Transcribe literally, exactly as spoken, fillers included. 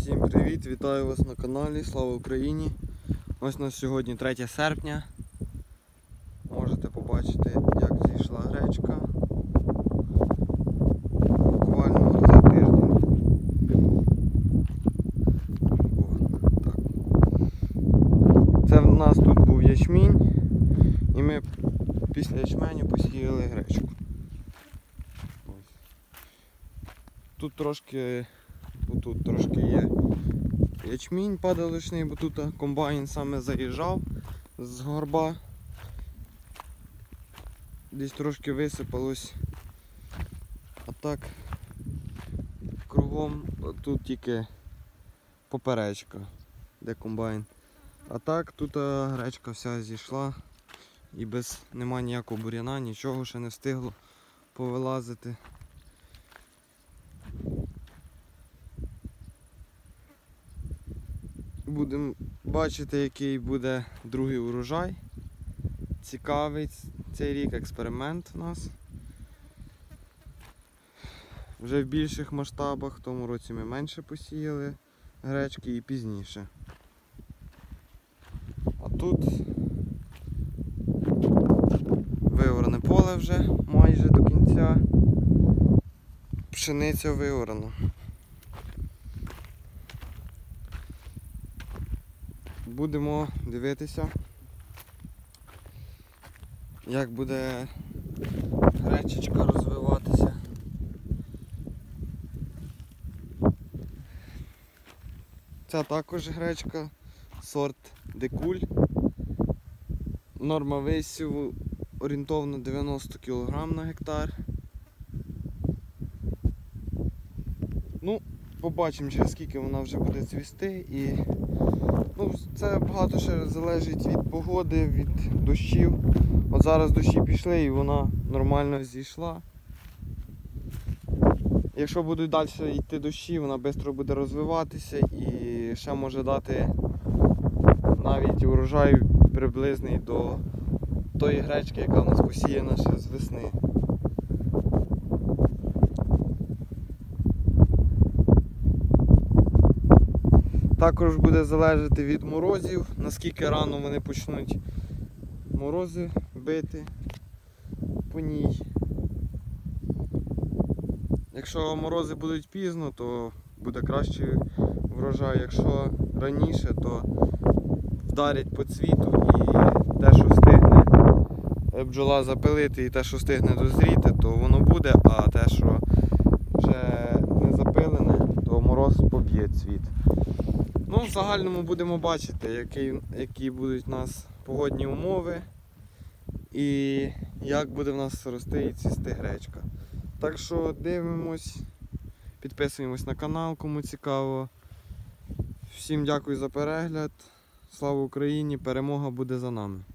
Всім привіт! Вітаю вас на каналі, слава Україні! Ось у нас сьогодні третє серпня. Можете побачити, як зійшла гречка. Буквально за тиждень. О, так. Це в нас тут був ячмінь і ми після ячменю посіяли гречку. Ось. Тут трошки Тут трошки є ячмінь падаличний, бо тут комбайн саме заїжджав з горба. Десь трошки висипалось. А так кругом тут тільки поперечка, де комбайн. А так тут гречка вся зійшла і без нема ніякого бур'яна, нічого ще не встигло повилазити. Будемо бачити, який буде другий урожай. Цікавий цей рік експеримент у нас. Вже в більших масштабах, в тому році ми менше посіяли гречки і пізніше. А тут виоране поле вже майже до кінця. Пшениця виорана. Будемо дивитися, як буде гречечка розвиватися. Це також гречка, сорт Декуль. Норма висіву орієнтовно дев'яносто кілограмів на гектар. Ну, побачимо, через скільки вона вже буде цвісти. І ну, це багато ще залежить від погоди, від дощів. От зараз дощі пішли і вона нормально зійшла. Якщо будуть далі йти дощі, вона швидко буде розвиватися і ще може дати навіть урожай приблизний до тої гречки, яка в нас посіяна ще з весни. Також буде залежати від морозів, наскільки рано вони почнуть морози бити по ній. Якщо морози будуть пізно, то буде кращий врожай. Якщо раніше, то вдарять по цвіту і те, що встигне бджола запилити і те, що встигне дозріти, то воно буде, а те, що вже не запилене, то мороз поб'є цвіт. Ну, в загальному будемо бачити, які, які будуть у нас погодні умови і як буде в нас рости і цвісти гречка. Так що дивимось, підписуємось на канал, кому цікаво. Всім дякую за перегляд. Слава Україні! Перемога буде за нами!